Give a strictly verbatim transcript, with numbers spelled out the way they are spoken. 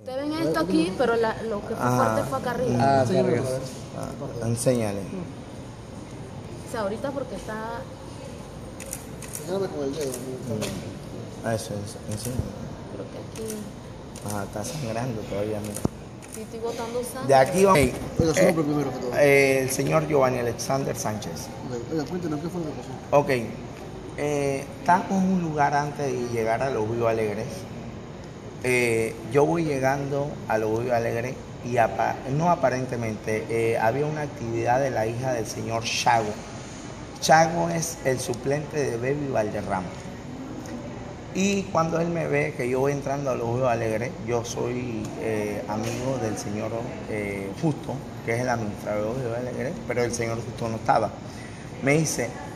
Te ven esto aquí, pero la, lo que fue Ah, fuerte fue acá arriba. Ah, Enséñame, arriba. a ver. Ah, enséñale. O sea, ahorita porque está... Enséñame con el dedo. Ah, eso, eso, enséñale. Creo que aquí... Ah, está sangrando todavía, mira. Sí, estoy botando sangre. De aquí vamos. Oiga, su nombre primero que todo. Eh, el señor Giovanni Alexander Sánchez. Oiga, cuéntenos qué fue lo que pasó. Ok. Eh, estamos en un lugar antes de llegar a Los Ríos Alegres. Eh, yo voy llegando a Los Ríos Alegres y apa no aparentemente eh, había una actividad de la hija del señor Chago. Chago es el suplente de Baby Valderrama. Y cuando él me ve que yo voy entrando a Los Ríos Alegres, yo soy eh, amigo del señor eh, Justo, que es el administrador de Los Ríos Alegres, pero el señor Justo no estaba. Me dice,